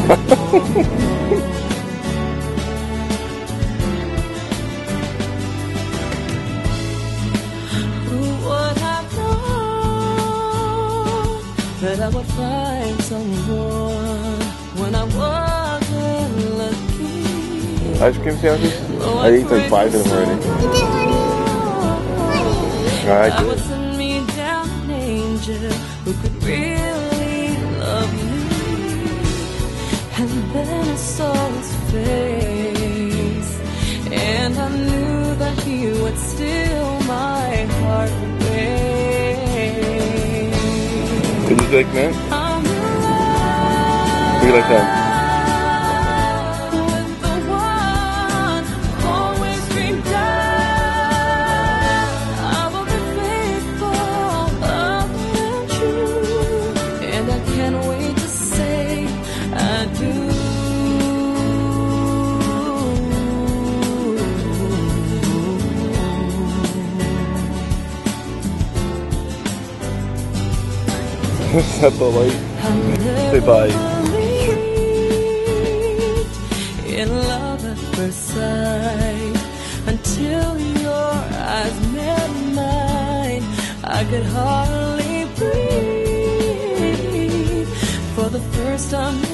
That I would find someone when I wasn't looking. Ice cream sandwiches? I ate like 5 of them already. I was send me down an angel who could really love me. And then I saw his face, and I knew that he would steal my heart away. Did you like mint? Do you like that? Set the light. Say bye. In love at first sight, until your eyes met mine, I could hardly breathe. For the first time